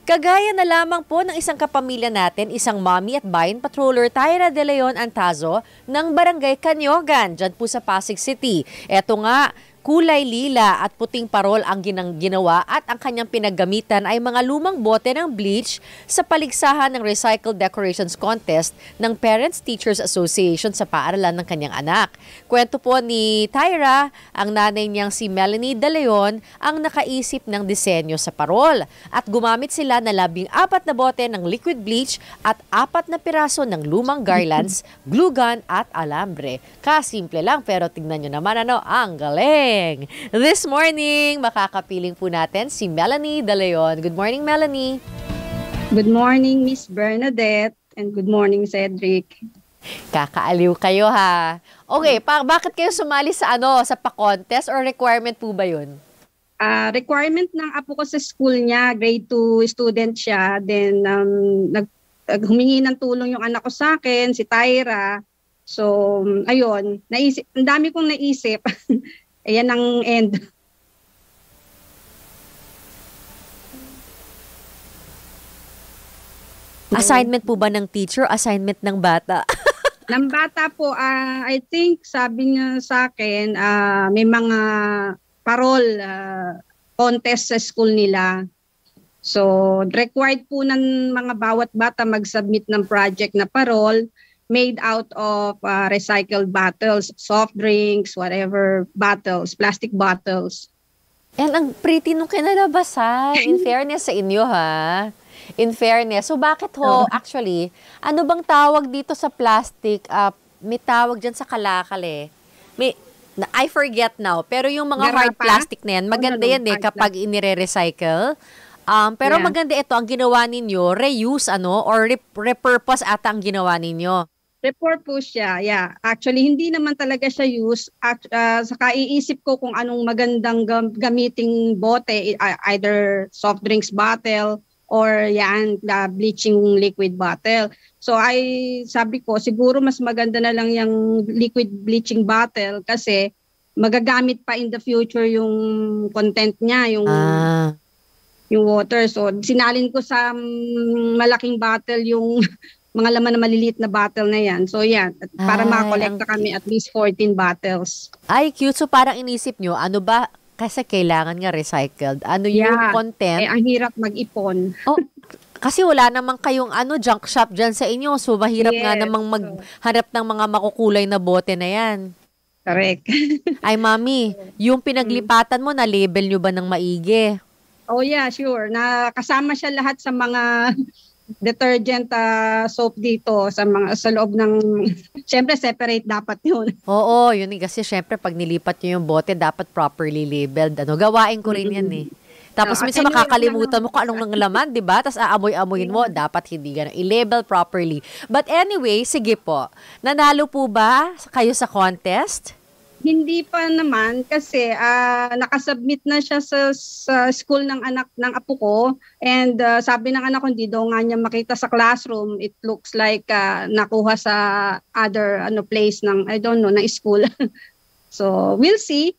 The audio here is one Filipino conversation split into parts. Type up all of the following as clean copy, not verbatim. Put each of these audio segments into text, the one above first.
Kagaya na lamang po ng isang kapamilya natin, isang mommy at bayan patroller Tyra De Leon Antazo ng Barangay Canyogan, dyan po sa Pasig City. Eto nga, kulay lila at puting parol ang ginawa at ang kanyang pinaggamitan ay mga lumang bote ng bleach sa paligsahan ng Recycled Decorations Contest ng Parents Teachers Association sa paaralan ng kanyang anak. Kwento po ni Tyra, ang nanay niyang si Melanie De Leon ang nakaisip ng disenyo sa parol at gumamit sila na 14 na bote ng liquid bleach at 4 na piraso ng lumang garlands, glue gun at alambre. Kasimple lang pero tignan nyo naman ang galing! This morning, makakapiling po natin si Melanie De Leon. Good morning, Melanie. Good morning, Miss Bernadette. And good morning, Cedric. Kakaaliw kayo ha. Okay, bakit kayo sumali sa sa pa-contest or requirement po ba yun? Requirement ng apo ko sa school niya, grade 2 student siya. Then, humingi ng tulong yung anak ko sa akin, si Tyra. So, ayun, ang dami kong naisip. Ayan ang end. Assignment po ba ng teacher? Assignment ng bata? Ng bata po, I think sabi niya sa akin, may mga parol contest sa school nila. So, required po ng mga bawat bata mag-submit ng project na parol made out of recycled bottles, soft drinks, whatever bottles, plastic bottles. And ang pretty nung kinalabasan. In fairness sa inyo ha. In fairness. So bakit actually, ano bang tawag dito sa plastic? May tawag dyan sa kalakal eh. I forget now. Pero yung mga hard plastic na yan, maganda yan kapag inire-recycle. Pero maganda ito, ang ginawa ninyo, reuse or repurpose ata ang ginawa ninyo. Repurpose siya, yeah. Actually, hindi naman talaga siya use. Saka iisip ko kung anong magandang gamiting bote, either soft drinks bottle or bleaching liquid bottle. So sabi ko, siguro mas maganda na lang yung liquid bleaching bottle kasi magagamit pa in the future yung content niya, yung water. So sinalin ko sa malaking bottle yung mga laman na maliliit na bottle na yan. So yan, para makakolekta kami at least 14 bottles. Ay, cute. So parang inisip nyo, ano ba, kasi kailangan nga recycled. Ano yung content? Ang hirap mag-ipon. Kasi wala namang kayong junk shop dyan sa inyo. So mahirap nga namang maghanap ng mga makukulay na bote na yan. Correct. Ay, mami, yung pinaglipatan mo, na-label nyo ba ng maigi? Oh yeah, sure. Nakasama siya lahat sa mga detergent soap dito sa loob ng syempre separate dapat yun. Oo, yun kasi syempre pag nilipat niyo yung bote dapat properly labeled. Gawain ko rin yan eh. Tapos minsan makakalimutan mo kung anong laman, 'di ba? Tapos aamoy-amoyin mo, dapat hindi ganun i-label properly. But anyway, sige po. Nanalo po ba kayo sa contest? Hindi pa naman kasi nakasubmit na siya sa school ng apo ko and sabi ng anak ko hindi daw nga niya makita sa classroom. It looks like nakuha sa other place ng I don't know na school. So we'll see.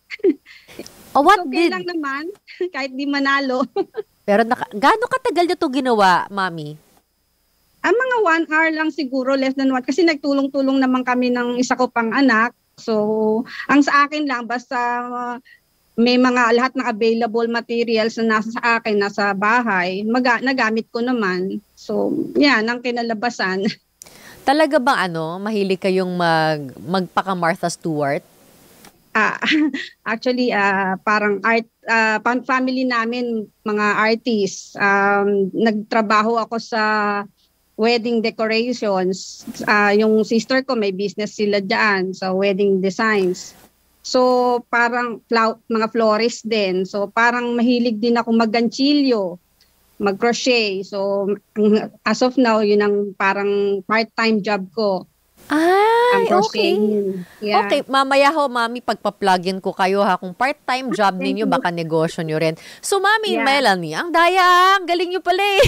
Okay lang naman kahit di manalo. Pero gaano katagal niyo 'to ginawa, Mami? Mga 1 hour lang siguro, less than 1 kasi nagtulong-tulong naman kami ng isa ko pang anak. So, ang sa akin lang, basta may lahat ng available materials na nasa sa akin, nasa bahay, nagamit ko naman. So, yan, ang kinalabasan. Talaga bang mahilig kayong magpaka Martha Stewart? Actually, parang family namin, mga artists. Nagtrabaho ako sa wedding decorations. Yung sister ko may business sila dyan sa wedding designs. So parang mga florist din. So parang mahilig din ako mag-ganchilyo, mag-crochet. So as of now, yun ang parang part-time job ko. Okay. Yeah. Okay, mamaya Mami, pagpa-plugin ko kayo ha. Kung part-time job ninyo, baka negosyo nyo rin. So Mami, Melanie, ang daya, ang galing nyo pala eh.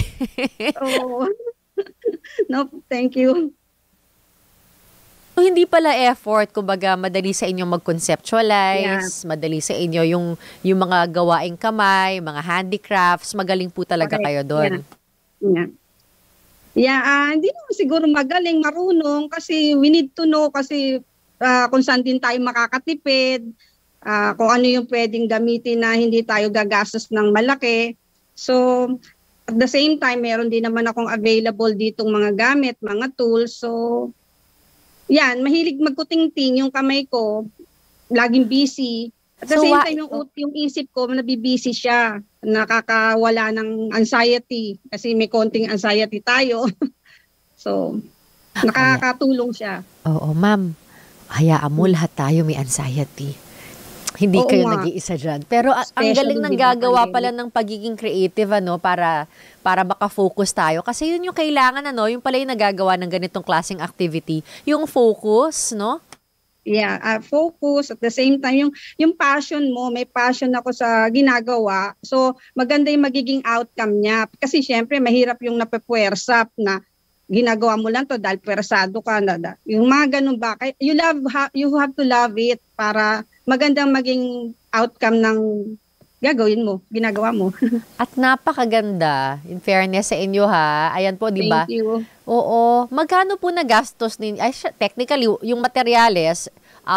No, thank you. So, hindi pala effort, kumbaga madali sa inyo mag-conceptualize, madali sa inyo yung mga gawaing kamay, mga handicrafts, magaling po talaga kayo doon. Yeah. Yeah, hindi naman siguro magaling, marunong kasi we need to know kasi kung saan din tayo makakatipid, kung ano yung pwedeng gamitin na hindi tayo gagastos ng malaki. So, at the same time, meron din naman akong available ditong mga gamit, mga tools. So, yan, mahilig magkutingting yung kamay ko, laging busy. At the same time, yung isip ko, nabibusy siya, nakakawala ng anxiety kasi may konting anxiety tayo. So, nakakatulong siya. Oo, ma'am. Hayaan mo, lahat tayo may anxiety. Hindi kayo nag-iisa dyan. Pero ang galing ng gagawa pala ng pagiging creative, para maka-focus tayo. Kasi yun yung kailangan, yung pala yung nagagawa ng ganitong klaseng activity. Yung focus, no? Yeah, focus at the same time yung passion mo, may passion ako sa ginagawa. So maganda yung magiging outcome niya kasi syempre mahirap yung napepuwersa na ginagawa mo lang to dahil pwersado ka na. Yung mga ganun ba, you have to love it para magandang maging outcome ng gagawin mo, ginagawa mo. At napakaganda, in fairness sa inyo ha. Ayan po, di ba? Thank you. Oo. Magkano po nagastos ninyo? Technically, yung materyales,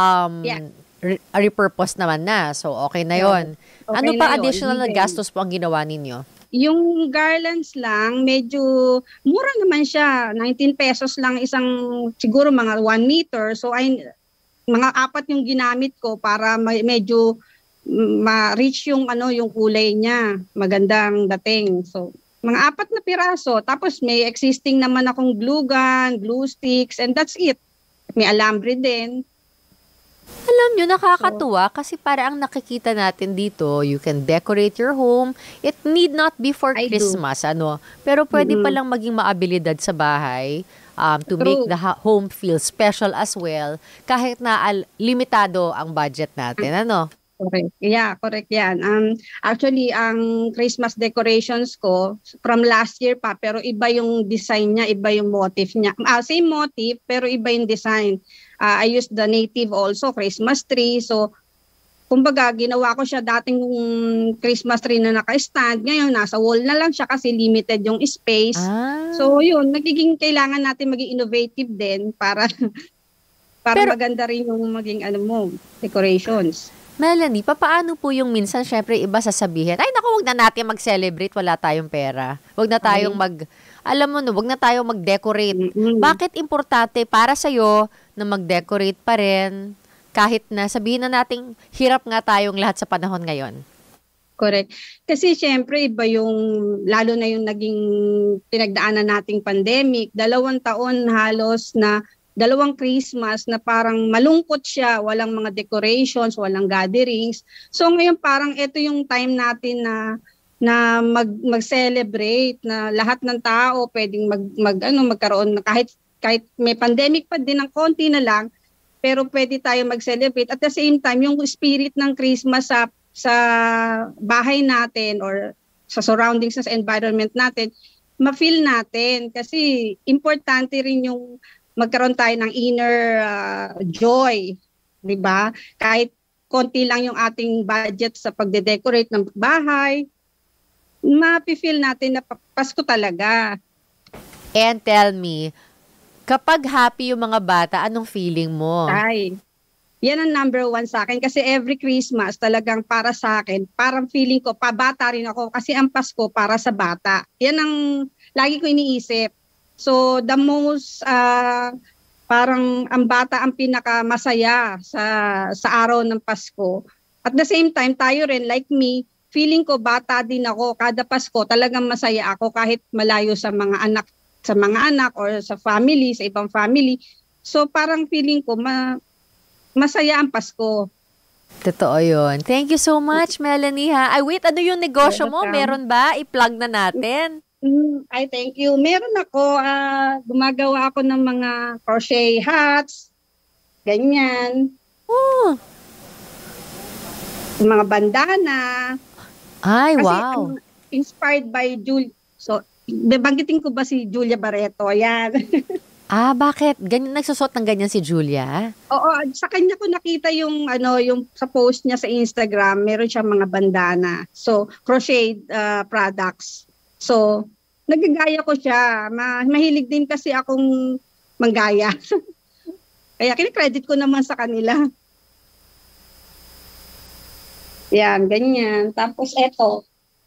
repurpose naman na. So, okay na yon. Okay, ano pa additional na gastos po ang ginawa ninyo? Yung garlands lang, medyo mura naman siya. 19 pesos lang isang, siguro mga 1 meter. So, mga 4 yung ginamit ko para medyo ma-reach yung yung kulay niya, magandang dating. So, mga 4 na piraso. Tapos may existing naman akong glue gun, glue sticks, and that's it. May alambre din. Alam nyo, nakakatuwa kasi para ang nakikita natin dito, you can decorate your home. It need not be for Christmas, pero pwede palang maging maabilidad sa bahay to make the home feel special as well, kahit na limitado ang budget natin, Correct. Yeah, correct yan. Actually, ang Christmas decorations ko from last year pa, pero iba yung design niya, iba yung motif niya. Same motif, pero iba yung design. I used the native also, Christmas tree. So, kumbaga, ginawa ko siya dating Christmas tree na naka-stand. Ngayon, nasa wall na lang siya kasi limited yung space. So, yun, nagiging kailangan natin maging innovative din para maganda rin yung maging decorations. Melanie, paano po yung minsan, syempre, iba sasabihin, ay naku, wag na natin mag-celebrate, wala tayong pera. Wag na tayong wag na tayong mag-decorate. Bakit importante para sa'yo na mag-decorate pa rin, kahit na sabihin na nating hirap nga tayong lahat sa panahon ngayon? Correct. Kasi syempre, iba yung, lalo na yung naging pinagdaanan nating pandemic, 2 taon halos na 2 Christmas na parang malungkot siya, walang mga decorations, walang gatherings. So ngayon parang ito yung time natin na mag-celebrate, na lahat ng tao pwedeng magkaroon, kahit may pandemic pa din ng konti na lang, pero pwede tayo mag-celebrate. At the same time, yung spirit ng Christmas sa bahay natin or sa surroundings, sa environment natin, ma-feel natin. Kasi importante rin yung magkaroon tayo ng inner joy, di ba? Kahit konti lang yung ating budget sa pagde-decorate ng bahay, ma-feel natin na Pasko talaga. And tell me, kapag happy yung mga bata, anong feeling mo? Yan ang number 1 sa akin kasi every Christmas talagang para sa akin, parang feeling ko, pabata rin ako kasi ang Pasko para sa bata. Yan ang lagi ko iniisip. So the most parang ang bata ang pinakamasaya sa araw ng Pasko. At the same time, tayo rin like me, feeling ko bata din ako. Kada Pasko talagang masaya ako kahit malayo sa mga anak or sa family, sa ibang family. So parang feeling ko masaya ang Pasko. Totoo yun. Thank you so much, Melanie, ha? Wait, ano yung negosyo mo? Meron ba? I-plug na natin. Thank you. Meron ako, gumagawa ako ng mga crochet hats, ganyan. Mga bandana. Ay, kasi, wow. Inspired by Julia. So, banggitin ko ba si Julia Barreto? Yan. Bakit? Ganyan, nagsusot ng ganyan si Julia? Oo, sa kanya ko nakita yung sa post niya sa Instagram, meron siyang mga bandana. So, crochet products. So, nagagaya ko siya. Mahilig din kasi akong manggaya. Kaya kinikredit ko naman sa kanila. Yan, ganyan. Tapos eto.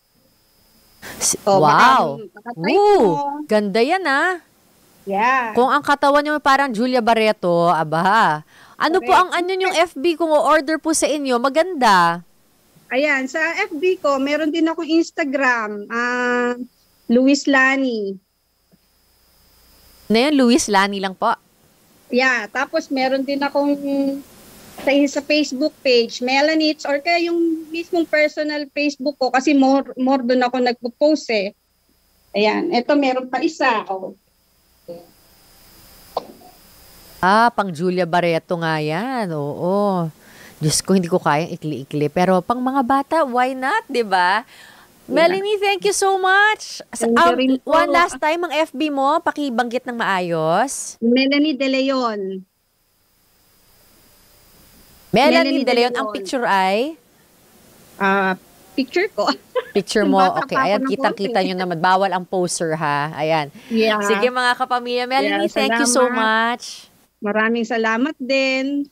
Wow! Baka-type mo. Ganda yan ah. Yeah. Kung ang katawan niyo parang Julia Barreto, aba. Ano po ang ano yung FB kung o-order po sa inyo? Maganda. Ayan, sa FB ko, meron din akong Instagram. Luis Lani. Na yun, Luis Lani lang po. Yeah, tapos meron din akong sa Facebook page, Melanites, or kaya yung mismong personal Facebook ko kasi more doon ako nagpo-post eh. Ayan, eto meron pa isa. Oh. Pang Julia Barreto nga yan. Oo. Diyos ko, hindi ko kayang ikli-ikli. Pero pang mga bata, why not, di ba? Melanie, thank you so much. One last time, ang FB mo, pakibanggit ng maayos. Melanie De Leon. Melanie De Leon. Ang picture ay? Picture ko. Picture mo. Okay, ayan, kitang-kita nyo naman. Bawal ang poster, ha? Ayan. Yeah. Sige mga kapamilya. Melanie, thank you so much. Maraming salamat din.